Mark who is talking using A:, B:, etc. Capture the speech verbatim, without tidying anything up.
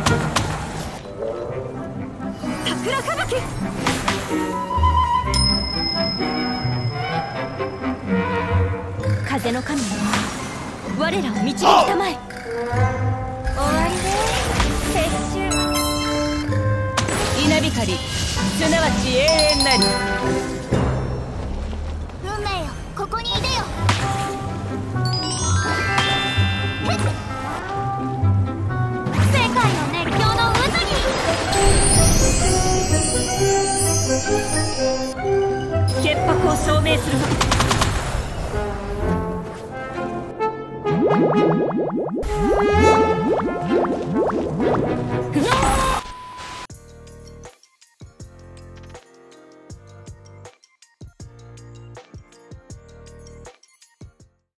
A: 桜吹雪。風の神よ、我らを導きたまえ。終わりで撤収。稲光、すなわち永遠なり。
B: 運命よ、ここにいでよ。世界の熱狂の渦に
A: 潔白を証明するわ。うわー